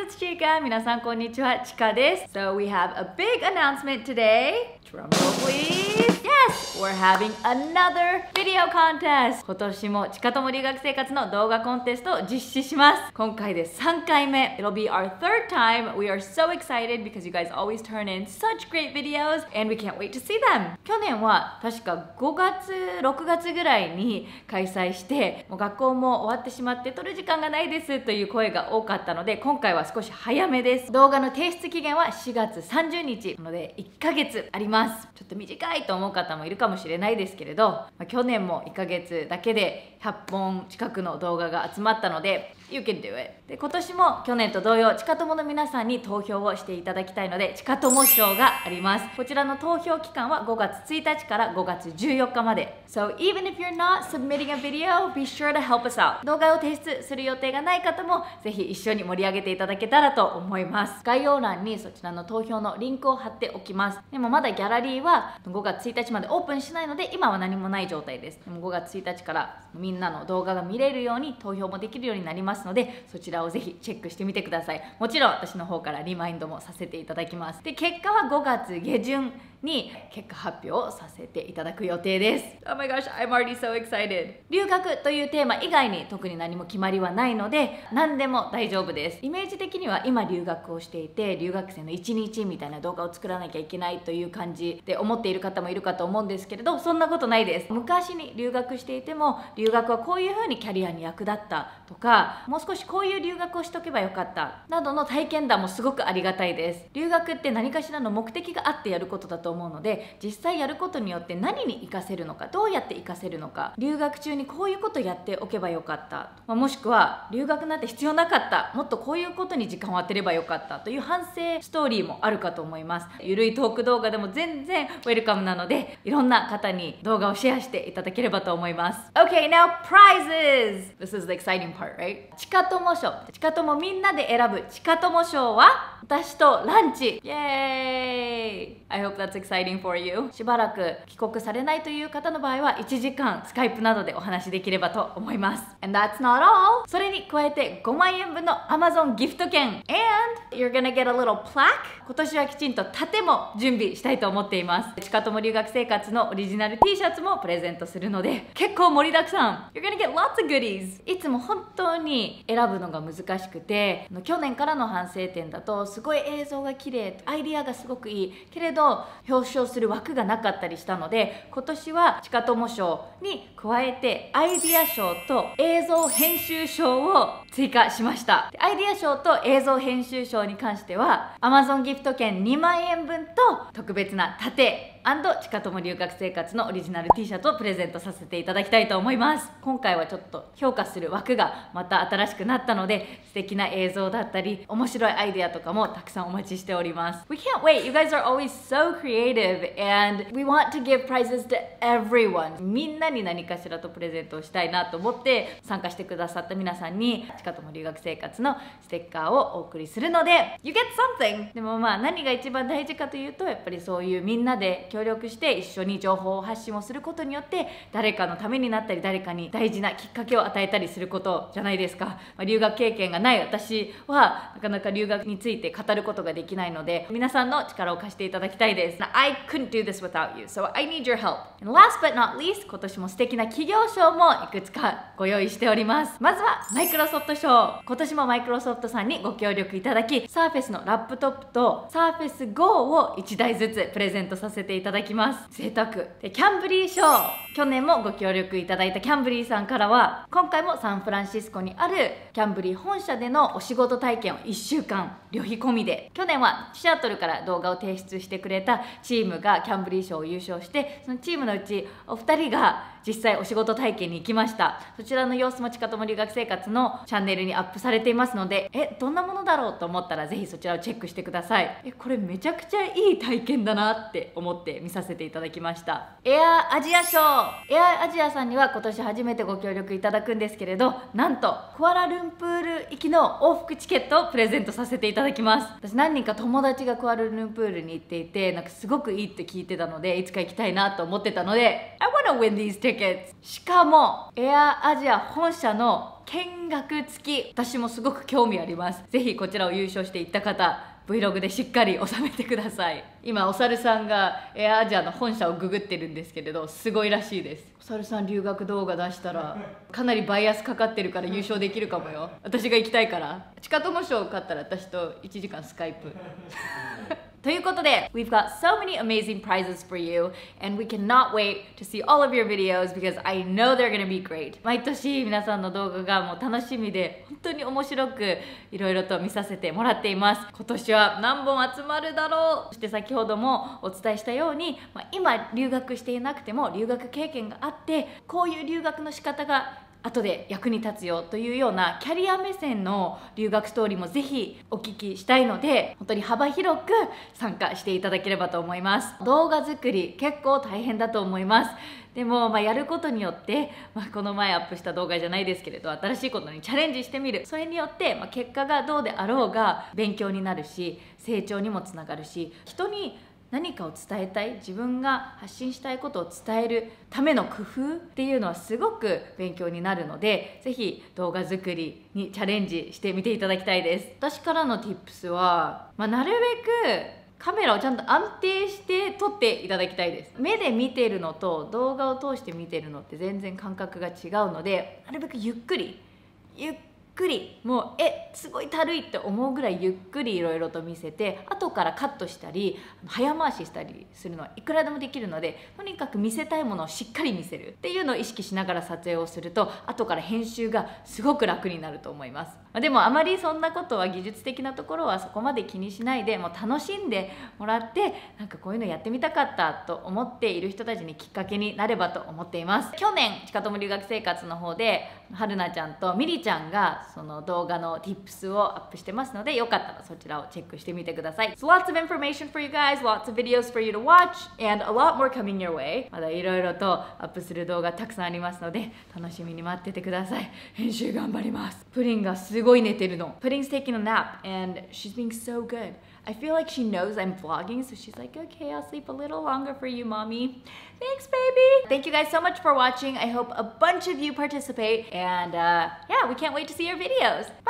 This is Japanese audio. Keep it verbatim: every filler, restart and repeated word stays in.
it's Chika. 皆さんこんにちは、ちかです。So we have a big announcement today. Drum roll please. Yes! We're having another video contest. 今年もちかとも留学生活の動画コンテストを実施します。今回でさんかいめ。It'll be our third time. We are so excited because you guys always turn in such great videos and we can't wait to see them. 去年は確かごがつ、ろくがつぐらいに開催して、もう学校も終わってしまって撮る時間がないですという声が多かったので、今回は少し早めです。動画の提出期限はしがつさんじゅうにちなのでいっかげつあります。ちょっと短いと思う方もいるかもしれないですけれど、まあ、去年もいっかげつだけでひゃっぽん近くの動画が集まったので You can do it. で今年も去年と同様、ちかともの皆さんに投票をしていただきたいので、ちかとも賞があります。こちらの投票期間はごがつついたちからごがつじゅうよっかまで。So even if you're not submitting a video, be sure to help us out. 動画を提出する予定がない方もぜひ一緒に盛り上げていただけたらと思います。概要欄にそちらの投票のリンクを貼っておきます。でもまだギャラリーはごがつついたちまでオープンしないので、今は何もない状態です。でもごがつついたちからみんなの動画が見れるように投票もできるようになりますので、そちらをぜひチェックしてみてください。もちろん私の方からリマインドもさせていただきます。で、結果はごがつげじゅんに結果発表をさせていただく予定です。Oh my gosh, I'm already so excited. 留学というテーマ以外に特に何も決まりはないので、何でも大丈夫です。イメージ的には今留学をしていて、留学生のいちにちみたいな動画を作らなきゃいけないという感じで思っている方もいるかと思うんですけれど、そんなことないです。昔に留学していても、留学はこういう風にキャリアに役立ったとか、もう少しこういう留学をしとけばよかったなどの体験談もすごくありがたいです。留学って何かしらの目的があってやることだと思うので、実際やることによって何に活かせるのか、どうやって活かせるのか、留学中にこういうことやっておけばよかった、まあ、もしくは留学なんて必要なかった、もっとこういうことに時間を当てればよかったという反省ストーリーもあるかと思います。ゆるいトーク動画でも全然ウェルカムなので、いろんな方に動画をシェアしていただければと思います。 Okay, now prizes! This is the exciting part, right? ちかとも賞、ちかともみんなで選ぶちかとも賞は私とランチ。イエーイ！ I hope that's exciting for you. しばらく帰国されないという方の場合はいちじかんスカイプなどでお話しできればと思います。And that's not all! それに加えてごまんえんぶんの Amazon ギフト券 And you're gonna get a little plaque. 今年はきちんと盾も準備したいと思っています。ちかとも留学生活のオリジナル T シャツもプレゼントするので、結構盛りだくさん。You're gonna get lots of goodies. いつも本当に選ぶのが難しくて、去年からの反省点だと、すごい映像が綺麗、アイディアがすごくいいけれど表彰する枠がなかったりしたので、今年はちかとも賞に加えてアイディア賞と映像編集賞を追加しました。アイディア賞と映像編集賞に関しては Amazon ギフト券にまんえんぶんと特別な盾ちかとも留学生活のオリジナル T シャツをプレゼントさせていただきたいと思います。今回はちょっと評価する枠がまた新しくなったので、素敵な映像だったり面白いアイデアとかもたくさんお待ちしております。 We can't wait! You guys are always so creative and we want to give prizes to everyone. みんなに何かしらとプレゼントをしたいなと思って参加してくださった皆さんにちかとも留学生活のステッカーをお送りするので You get something! でもまあ何が一番大事かというと、やっぱりそういうみんなで協力して一緒に情報を発信をすることによって誰かのためになったり、誰かに大事なきっかけを与えたりすることじゃないですか。まあ、留学経験がない私はなかなか留学について語ることができないので、皆さんの力を貸していただきたいです。 I couldn't do this without you, so I need your help. And last but not least, 今年も素敵な企業賞もいくつかご用意しております。まずはマイクロソフト賞。今年もマイクロソフトさんにご協力いただき、サーフェスのラップトップとサーフェス ゴー をいちだいずつプレゼントさせていただきます。贅沢で、キャンブリー賞。去年もご協力いただいたキャンブリーさんからは、今回もサンフランシスコにあるキャンブリー本社でのお仕事体験をいっしゅうかん旅費込みで、去年はシアトルから動画を提出してくれたチームがキャンブリー賞を優勝して、そのチームのうちお二人が実際お仕事体験に行きました。そちらの様子もちかとも留学生活のチャンネルにアップされていますので、えどんなものだろうと思ったらぜひそちらをチェックしてください。えこれめちゃくちゃいい体験だなって思ってて見させていただきました。エアアジアショー、エアアジアさんには今年初めてご協力いただくんですけれど、なんとクアラルンプール行きの往復チケットをプレゼントさせていただきます。私何人か友達がクアラルンプールに行っていて、なんかすごくいいって聞いてたので、いつか行きたいなと思ってたので I wanna win these tickets。 しかもエアアジア本社の見学付き、私もすごく興味あります。ぜひこちらを優勝していった方、 Vlog でしっかり収めてください。今お猿さんがエアアジアの本社をググってるんですけれど、すごいらしいです。お猿さん留学動画出したらかなりバイアスかかってるから優勝できるかもよ。私が行きたいから。チカトモ賞勝ったら私といちじかんスカイプということで、We've got so many amazing prizes for you, and we cannot wait to see all of your videos because I know they're gonna be great. 毎年皆さんの動画がもう楽しみで、本当に面白くいろいろと見させてもらっています。今年は何本集まるだろう。そして先ほどもお伝えしたように、まあ、今留学していなくても留学経験があって、こういう留学の仕方が後で役に立つよというようなキャリア目線の留学ストーリーもぜひお聞きしたいので、本当に幅広く参加していただければと思います。動画作り結構大変だと思います。でも、まあ、やることによって、まあ、この前アップした動画じゃないですけれど、新しいことにチャレンジしてみる。それによって、まあ、結果がどうであろうが勉強になるし、成長にもつながるし、人に何かを伝えたい、自分が発信したいことを伝えるための工夫っていうのはすごく勉強になるので、ぜひ動画作りにチャレンジしてみていただきたいです。私からの Tips は、まあ、なるべくカメラをちゃんと安定して撮っていただきたいです。目で見てるのと動画を通して見てるのって全然感覚が違うので、なるべくゆっくりゆっくりゆっくり、もうえすごいたるいって思うぐらいゆっくりいろいろと見せて、後からカットしたり早回ししたりするのはいくらでもできるので、とにかく見せたいものをしっかり見せるっていうのを意識しながら撮影をすると、後から編集がすごく楽になると思います。でもあまりそんなことは技術的なところはそこまで気にしないで、もう楽しんでもらって、なんかこういうのやってみたかったと思っている人たちにきっかけになればと思っています。去年ちかとも留学生活の方ではるなちゃんとみりちゃんがその動画の Tips をアップしてますので、よかったらそちらをチェックしてみてください。So lots of information for you guys, lots of videos for you to watch, and a lot more coming your way. まだいろいろとアップする動画たくさんありますので、楽しみに待っててください。編集頑張ります。プリンがすごい寝てるの。Pudding's taking a nap and she's being so good. I feel like she knows I'm vlogging, so she's like, okay, I'll sleep a little longer for you, mommy. Thanks, baby. Thank you guys so much for watching. I hope a bunch of you participate, and uh, yeah, we can't wait to see your videos.